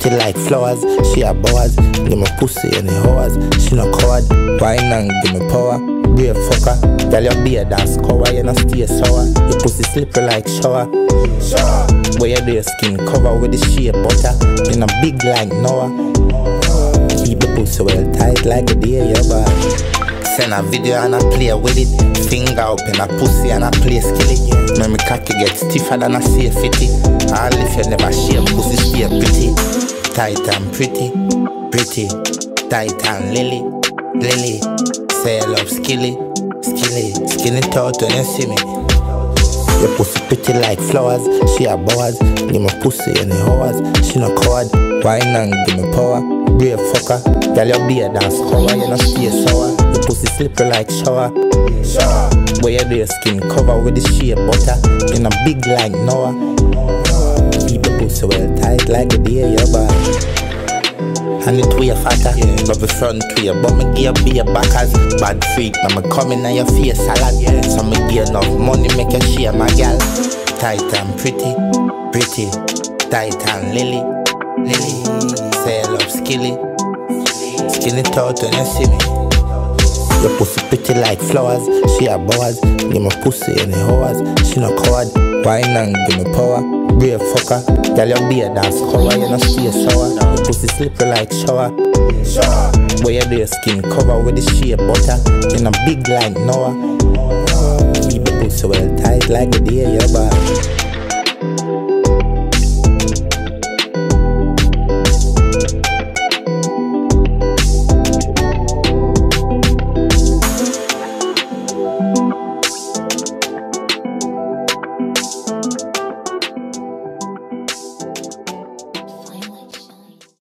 pretty like flowers. She a Boaz, give me pussy and the hours. She no coward, wine and give me power. Brave fucker, girl your beard dance cover. You no stay sour, your pussy slippery like shower. Where you do your skin cover with the shea butter. In a big like Noah. Keep the pussy well tight like a deer you buy. Send a video and I play with it. Finger up in a pussy and I play skilly. When me cocky get stiffer than a safety. All if you never share pussy stay pretty. Tight and pretty, pretty. Tight and lily, lily. Say I love skilly, skilly. Skinny taut when you see me. Your pussy pretty like flowers. She a Boaz, give me pussy and the hours. She no coward, wine and give me power. Brave fucker, girl your beard dance cover. You no stay sour, your pussy slippery like shower. Where you do your skin cover with the shea butter. In a big like Noah. Keep the pussy well tight like a deer you buy. And it way fatter, love the front way, but me give be a backers. Bad freak, now me coming on your face salad. So me give enough money make you share my gal. Tight and pretty, pretty. Tight and lily, lily. Say I love skilly, skinny taut when you see me. Your pussy pretty like flowers. She a Boaz, give me pussy and the hours. She no coward, wine and give me power. Brave fucker, girl your beard dance cover. You no stay sour, your pussy slippery like shower. Where you do your skin cover with the shea butter. In a big like Noah. Keep the pussy well tight like a deer you buy.